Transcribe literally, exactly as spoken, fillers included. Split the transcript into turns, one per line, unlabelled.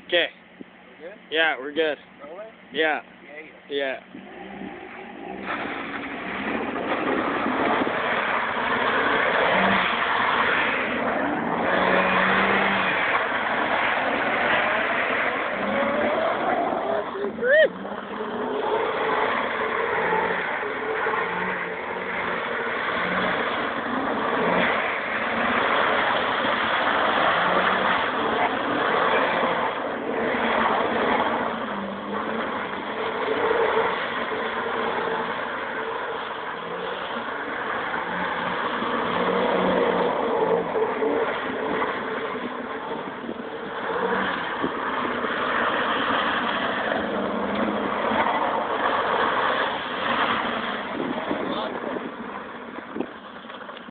Okay.
We're good?
Yeah, we're good.
Rolling?
Yeah.
Yeah.
Yeah.